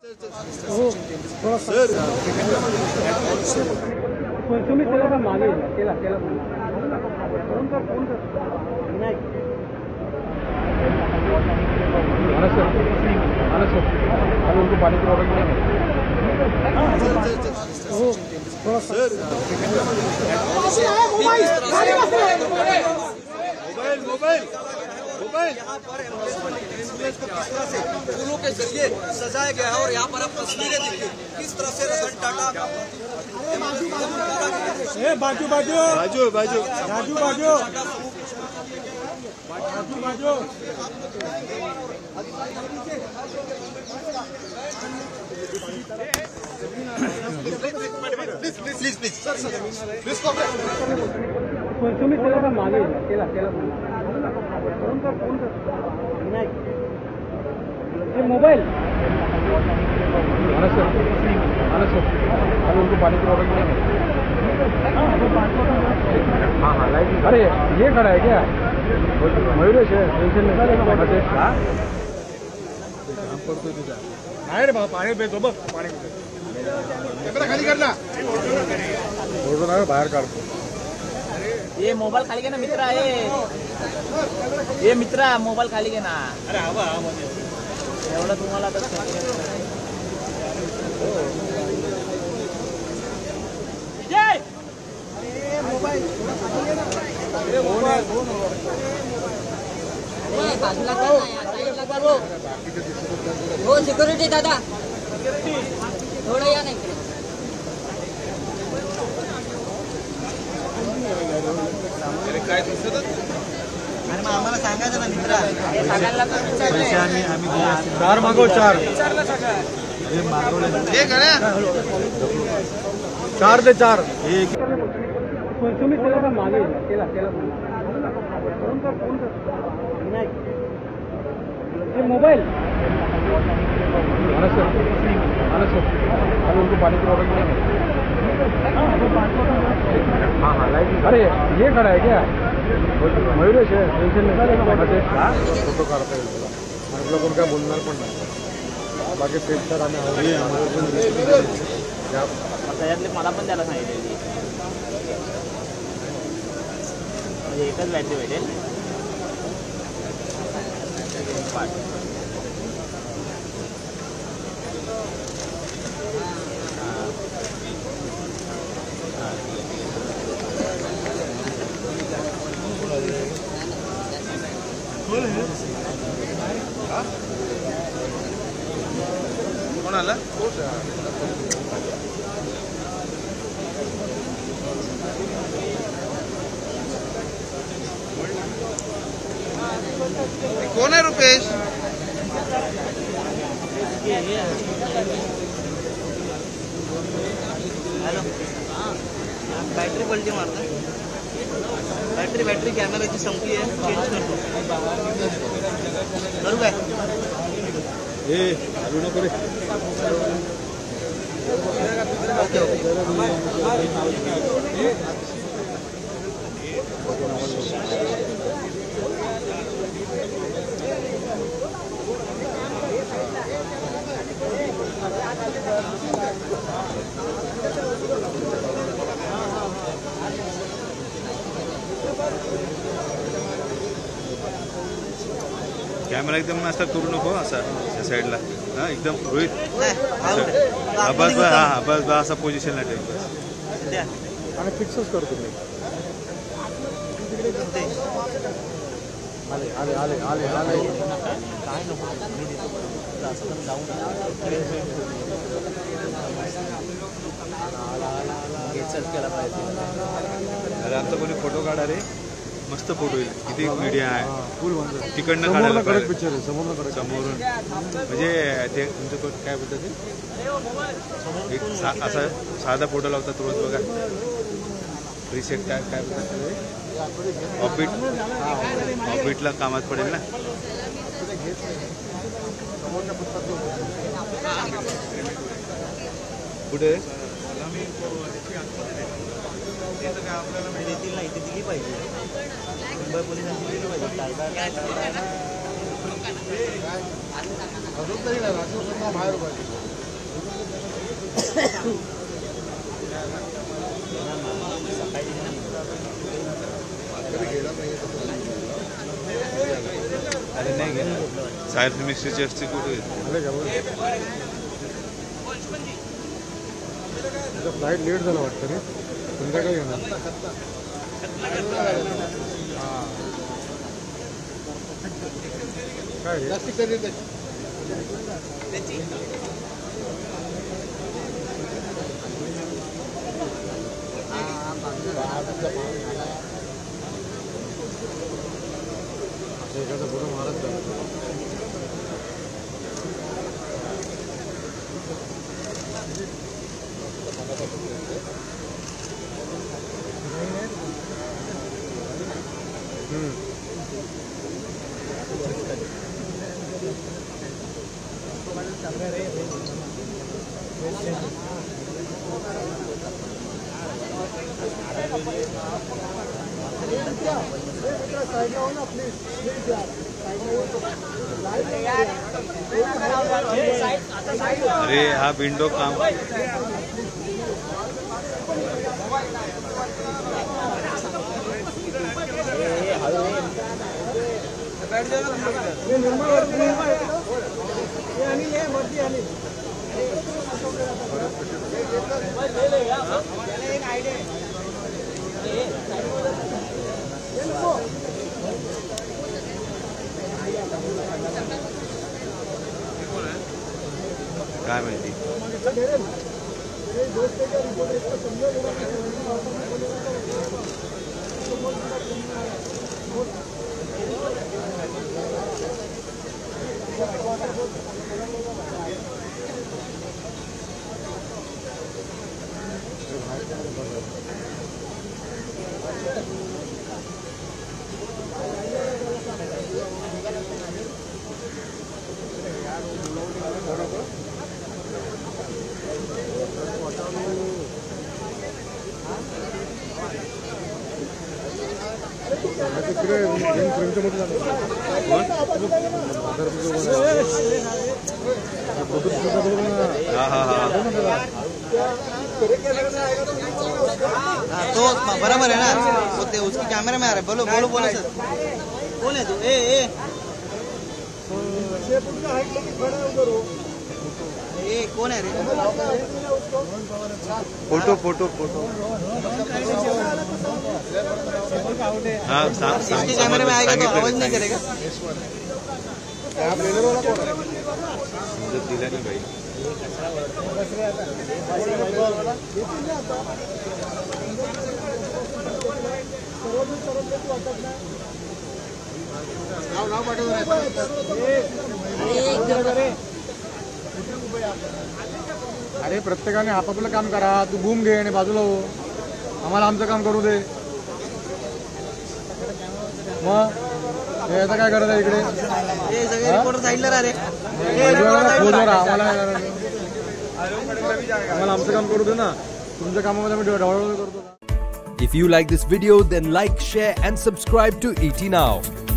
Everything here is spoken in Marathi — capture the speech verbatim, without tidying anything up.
तुम्ही त्याला मागे केला केला फोन कर फोन कर नाही आना सर आना सर अभी उनको पानी की ऑर्डर किया मोबाइल मोबाइल मोबाइल यहाँ पर एक्सपीरियंस को किस तरह से फूलों के जरिए सजाया गया है और यहाँ पर आप तस्वीरें देखिए किस तरह से रतन टाटा बाजू बाजू बाजू बाजू बाजू बाजू बाजू प्लीज प्लीज प्लीज प्लीज तुम्ही त्याला मागे केला केला फोन कर फोन कर नाही ये मोबाइल आना सर आना सर अभी उनको पानी की ऑर्डर किया हाँ हाँ लाइट अरे ये खड़ा है क्या मयूरेश है टेंशन नहीं रे बाबा पाणी पेतो बघ पाणी खाली कर ना बाहेर काढतो ये मोबाईल खाली घे ना मित्रा आहे ये मित्रा मोबाईल खाली घे ना अरे हवा एवढं तुम्हाला हो सिक्युरिटी दादा थोडं या नाही काय दिसत आणि मग आम्हाला सांगायचं ना मित्रा सांगायला पैसे आम्ही आम्ही चार मागव चार चार दे चार एक तुम्ही त्याला मागे केला केला फोन कर फोन कर नाही ये मोबाइल आना सर आना सर अभी उनको पानी की ऑर्डर किया हाँ हाँ लाइट अरे ये खड़ा है क्या मयूरेश है टेंशन नहीं फोटो काढता येईल तुला आपलं कोण काय बोलणार पण नाही बाकी पेट सर आम्ही त्याच्यातले मला पण त्याला सांगितलेली म्हणजे एकच व्हॅल्यू भेटेल कोण आला कोण आहे रुपेश हॅलो बॅटरी पलटी मारता बॅटरी बॅटरी कॅमेराची संपली आहे चेंज करतो करू काय ए आलू नको रे ओके ओके कॅमेरा एकदम असा करू नको असा त्या साईडला हा एकदम रोहित बस हा बस बस असा पोझिशनला ठेव बस आणि फिक्सच करतो मी आले आले आले आले आले काय नको जाऊन केला पाहिजे अरे आमचा कोणी फोटो काढा रे मस्त फोटो येईल किती मीडिया आहे फुल तिकडनं काढायला पाहिजे समोरून म्हणजे ते तुमचं काय बोलतात ते एक असा साधा फोटो लावतात रोज बघा रिसेट काय काय बोलतात ऑफिट ऑफिटला कामात पडेल ना कुठे आपल्याला देतील नाही ते दिली पाहिजे मुंबई पोलिसांनी दिली पाहिजे बाहेर अरे नाही घे साहेब मिस्टर चर्चची कुठे फ्लाईट लेट झाला वाटतं रे संध्याकाळी येणार काय एखादा पुढं महाराज अरे हा विंडो काम काय माहिती हा हा हा तो बराबर है ना वो ते उसकी कैमरे में आ रहा है बोलो बोलो बोलो सर कौन है तू ए ए ए कौन है रे फोटो फोटो फोटो हाँ इसके कैमरे में आएगा तो आवाज नहीं करेगा मुझे दिला नहीं भाई अरे प्रत्येकाने आपापलं काम करा तू बूम घे आणि बाजूला हो आम्हाला आमचं काम करू दे मग हे आता काय करत आहे इकडे ए सगळे रिपोर्टर साइडला रा रे आम्हाला आम्हाला आमचं काम करू दे ना तुमच्या कामामध्ये आम्ही ढवळाढवळ करतो. If you like this video, then like, share and subscribe to E T Now.